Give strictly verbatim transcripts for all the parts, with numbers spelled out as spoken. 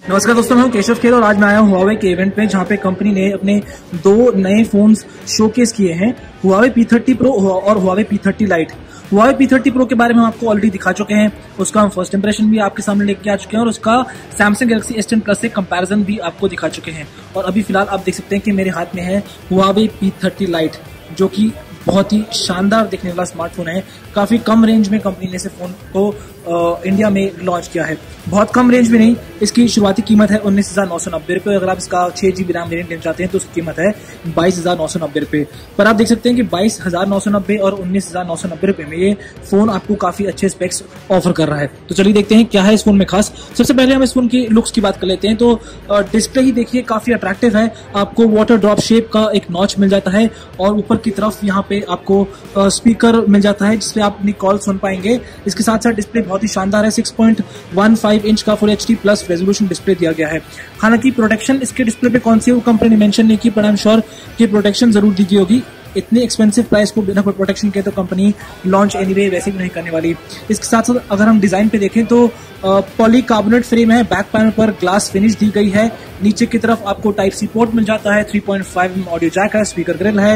नमस्कार दोस्तों, मैं हूं केशव खेर और आज मैं आया हूं Huawei के इवेंट में, जहां पे कंपनी ने अपने दो नए फोन्स शोकेस किए हैं, Huawei पी थर्टी Pro और Huawei P thirty Lite। Huawei P thirty Pro के बारे में हम आपको ऑलरेडी दिखा चुके हैं, उसका हम फर्स्ट इंप्रेशन भी आपके सामने लेके आ चुके हैं और उसका Samsung Galaxy S ten plus से कंपैरिजन भी आपको दिखा चुके हैं। और अभी फिलहाल आप देख सकते हैं कि मेरे हाथ में है Huawei पी थर्टी Lite, जो कि बहुत ही शानदार दिखने वाला स्मार्टफोन है। काफी कम रेंज में कंपनी ने इस फोन को आ, इंडिया में लॉन्च किया है। बहुत कम रेंज में नहीं, इसकी शुरुआती कीमत है उन्नीस हजार नौ सौ नब्बे रुपए। अगर आप इसका छह जीबी रैम वेरिएंट लेना चाहते हैं तो उसकी कीमत है बाईस हजार नौ सौ नब्बे रुपए। पर आप देख सकते हैं कि बाईस हजार नौ सौ नब्बे और उन्नीस हजार नौ सौ नब्बे रुपए में ये फोन आपको काफी अच्छे स्पेक्स ऑफर कर रहा है। तो चलिए देखते हैं क्या है इस फोन में खास। सबसे पहले हम इस फोन की लुक्स की बात कर लेते हैं। तो डिस्प्ले ही देखिए, काफी अट्रैक्टिव है। आपको वाटर ड्रॉप शेप का एक नॉच मिल जाता है और ऊपर की तरफ यहाँ पे आपको स्पीकर मिल जाता है जिससे आप अपनी कॉल सुन पाएंगे। इसके साथ साथ डिस्प्ले बहुत ही शानदार है। Six point one five inch का full HD plus resolution display दिया गया है। हालांकि प्रोटेक्शन इसके डिस्प्ले पे कौन सी है वो कंपनी ने मेंशन नहीं की, पर आई एम श्योर कि प्रोटेक्शन जरूर दी गई होगी। इतनी एक्सपेंसिव प्राइस को बिना प्रोटेक्शन के तो कंपनी लॉन्च एनीवे वैसे भी नहीं करने वाली। इसके साथ साथ अगर हम डिजाइन पे देखें तो पॉलीकार्बोनेट फ्रेम है, बैक पैनल पर ग्लास फिनिश दी गई है। नीचे की तरफ आपको टाइप सी पोर्ट मिल जाता है, three point five M audio jack है, स्पीकर ग्रिल है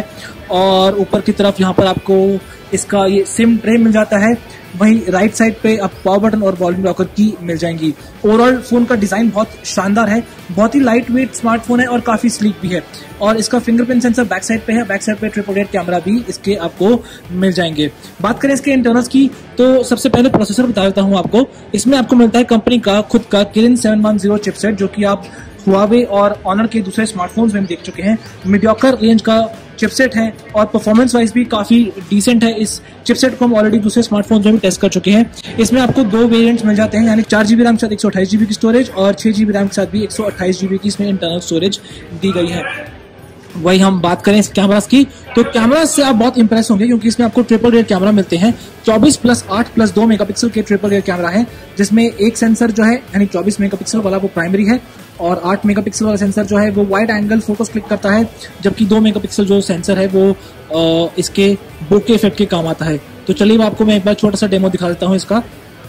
और ऊपर की तरफ यहाँ पर आपको इसका ये सिम ट्रे मिल जाता है। वहीं राइट साइड पे आप पावर बटन और वॉल्यूम लॉकर की मिल जाएंगी। ओवरऑल फोन का डिजाइन बहुत शानदार है, बहुत ही लाइट वेट स्मार्टफोन है और काफी स्लीक भी है। और इसका फिंगरप्रिंट सेंसर बैक साइड पे है, बैक साइड पे ट्रिपल एट कैमरा भी इसके आपको मिल जाएंगे। बात करें इसके इंटरनल्स की तो सबसे पहले प्रोसेसर बता देता हूं आपको। इसमें आपको मिलता है कंपनी का खुद का Kirin seven one zero chipset, जो कि आप Huawei और Honor के दूसरे स्मार्टफोन्स में देख चुके हैं। मीडियोकर रेंज का चिपसेट है और परफॉर्मेंस वाइज भी काफी डिसेंट है। इस चिपसेट को हम ऑलरेडी दूसरे स्मार्टफोन्स में भी टेस्ट कर चुके हैं। इसमें आपको दो वेरिएंट्स मिल जाते हैं, यानी चार जीबी रैम के साथ एक सौ अट्ठाईस जीबी की स्टोरेज और छह जीबी रैम के साथ भी एक सौ अट्ठाईस जीबी की इसमें इंटरनल स्टोरेज दी गई है। वही हम बात करें इस कैमरास की तो कैमरा से आप बहुत इंप्रेस होंगे, क्योंकि इसमें आपको ट्रिपल रेयर कैमरा मिलते हैं। चौबीस प्लस आठ प्लस दो मेगापिक्सल के ट्रिपल रेयर कैमरा है, जिसमें एक सेंसर जो है यानी चौबीस मेगापिक्सल वाला वो प्राइमरी है और आठ मेगापिक्सल वाला सेंसर जो है वो वाइड एंगल फोकस क्लिक करता है, जबकि दो मेगापिक्सल जो सेंसर है वो आ, इसके बोके इफेक्ट के काम आता है। तो चलिए आपको मैं एक बार छोटा सा डेमो दिखा देता हूँ इसका।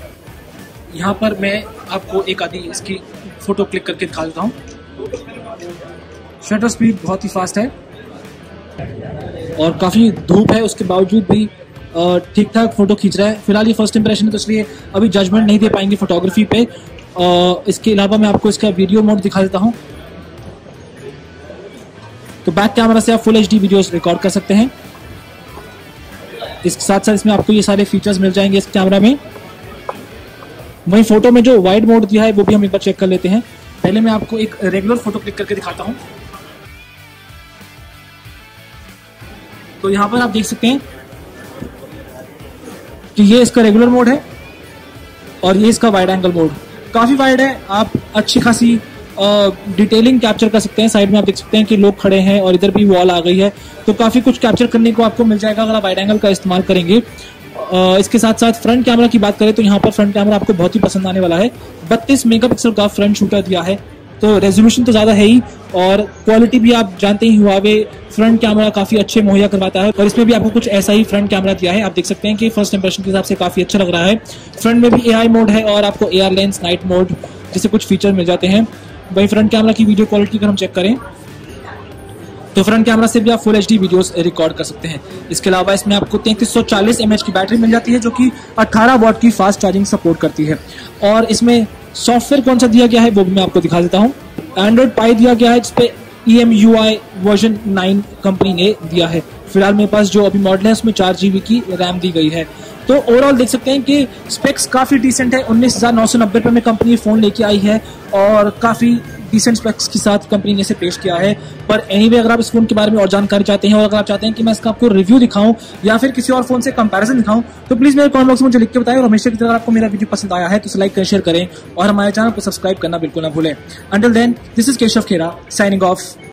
यहाँ पर मैं आपको एक आधी इसकी फोटो क्लिक करके दिखा देता हूँ। शटर स्पीड बहुत ही फास्ट है और काफी धूप है, उसके बावजूद भी ठीक ठाक फोटो खींच रहा है। फिलहाल ये फर्स्ट इंप्रेशन है तो इसलिए अभी जजमेंट नहीं दे पाएंगे फोटोग्राफी पे। Uh, इसके अलावा मैं आपको इसका वीडियो मोड दिखा देता हूं। तो बैक कैमरा से आप फुल एचडी वीडियोस रिकॉर्ड कर सकते हैं। इसके साथ साथ इसमें आपको ये सारे फीचर्स मिल जाएंगे इस कैमरा में। वहीं फोटो में जो वाइड मोड दिया है वो भी हम एक बार चेक कर लेते हैं। पहले मैं आपको एक रेगुलर फोटो क्लिक करके दिखाता हूं। तो यहां पर आप देख सकते हैं कि ये इसका रेगुलर मोड है और ये इसका वाइड एंगल मोड। काफी वाइड है, आप अच्छी खासी डिटेलिंग कैप्चर कर सकते हैं। साइड में आप देख सकते हैं कि लोग खड़े हैं और इधर भी वॉल आ गई है, तो काफी कुछ कैप्चर करने को आपको मिल जाएगा अगर आप वाइड एंगल का इस्तेमाल करेंगे। आ, इसके साथ साथ फ्रंट कैमरा की बात करें तो यहाँ पर फ्रंट कैमरा आपको बहुत ही पसंद आने वाला है। बत्तीस मेगापिक्सल का फ्रंट शूटर दिया है, तो रेजोल्यूशन तो ज्यादा है ही और क्वालिटी भी आप जानते ही Huawei फ्रंट कैमरा काफी अच्छे मुहैया करवाता है और इसमें भी आपको कुछ ऐसा ही फ्रंट कैमरा दिया है। आप देख सकते हैं कि फर्स्ट इंप्रेशन के हिसाब से काफी अच्छा लग रहा है। फ्रंट में भी एआई मोड है और आपको एआर लेंस, नाइट मोड जैसे कुछ फीचर मिल जाते हैं। वही फ्रंट कैमरा की वीडियो क्वालिटी अगर हम चेक करें तो फ्रंट कैमरा से भी आप फुल एचडी वीडियोस रिकॉर्ड कर सकते हैं। इसके अलावा इसमें आपको तैंतीस सौ चालीस एमएच की बैटरी मिल जाती है, जो कि अठारह वॉट की फास्ट चार्जिंग सपोर्ट करती है। और इसमें सॉफ्टवेयर कौन सा दिया गया है वो भी मैं आपको दिखा देता हूँ। एंड्रॉइड पाई दिया गया है, जिसपे E M U I version nine company ने दिया है। फिलहाल मेरे पास जो अभी मॉडल है उसमें चार जीबी की रैम दी गई है। तो ओवरऑल देख सकते हैं कि स्पेक्स काफी डिसेंट है। उन्नीस हजार नौ सौ नब्बे रुपए में कंपनी फोन लेके आई है और काफी डिसेंट स्पेक्स के साथ कंपनी ने इसे पेश किया है। पर एनीवे अगर आप इस फोन के बारे में और जानकारी चाहते हैं और अगर आप चाहते हैं कि मैं इसका आपको रिव्यू दिखाऊं या फिर किसी और फोन से कंपैरिजन दिखाऊं तो प्लीज मेरे कमेंट बॉक्स में मुझे लिख के बताएं। और हमेशा की तरह आपको मेरा वीडियो पसंद आया है तो लाइक करें, शेयर करें और हमारे चैनल को सब्सक्राइब करना बिल्कुल ना भूलें। Until then, this is Keshav Khera signing of.